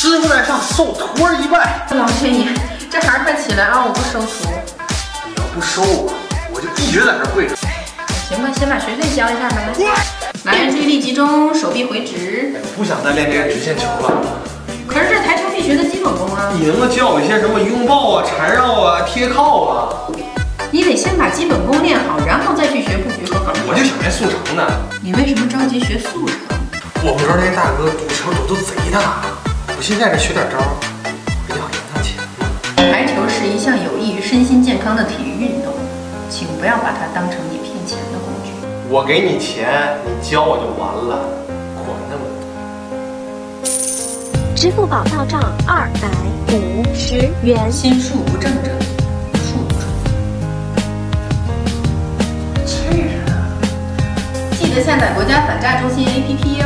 师傅在上，受托一拜。 老天爷，这孩儿快起来啊！我不收徒。 你要不收我，我就一直在这跪着。 行吧，先把学费交一下吧。来，注意力集中，手臂回直。 我不想再练这个直线球了。 可是这台球必学的基本功啊！ 你能不能教我一些什么拥抱啊、缠绕啊、贴靠啊？ 你得先把基本功练好，然后再去学布局和防守。 我就想练速成的。 你为什么着急学速成？ 我不知道那大哥赌球赌都贼大，我现在这学点招，不要赢他钱吗？ 台球是一项有益于身心健康的体育运动，请不要把它当成你骗钱的工具。 我给你钱，你教我就完了，管那么多。 支付宝到账250元。 心术不正者，术不出。这人啊，记得下载国家反诈中心 APP 哟。